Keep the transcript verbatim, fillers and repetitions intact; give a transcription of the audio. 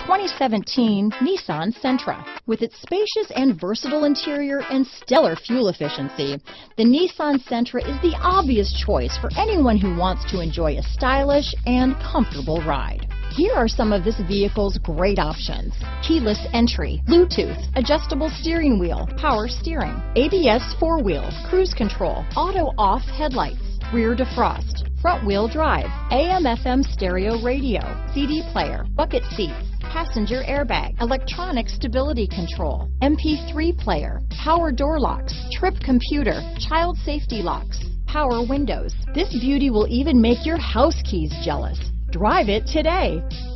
twenty seventeen Nissan Sentra. With its spacious and versatile interior and stellar fuel efficiency, the Nissan Sentra is the obvious choice for anyone who wants to enjoy a stylish and comfortable ride. Here are some of this vehicle's great options: keyless entry, Bluetooth, adjustable steering wheel, power steering, A B S four-wheel, cruise control, auto-off headlights, rear defrost, front-wheel drive, A M F M stereo radio, C D player, bucket seats, passenger airbag, electronic stability control, M P three player, power door locks, trip computer, child safety locks, power windows. This beauty will even make your house keys jealous. Drive it today.